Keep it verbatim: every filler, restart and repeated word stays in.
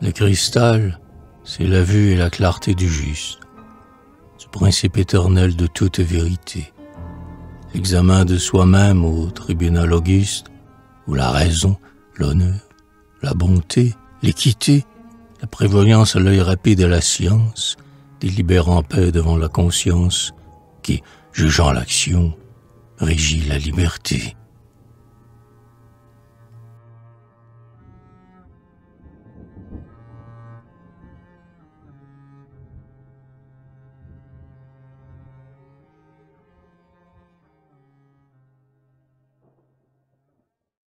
Le cristal, c'est la vue et la clarté du juste, du principe éternel de toute vérité. L'examen de soi-même au tribunal auguste, où la raison, l'honneur, la bonté, l'équité, la prévoyance à l'œil rapide de la science, délibère en paix devant la conscience qui, jugeant l'action, régit la liberté.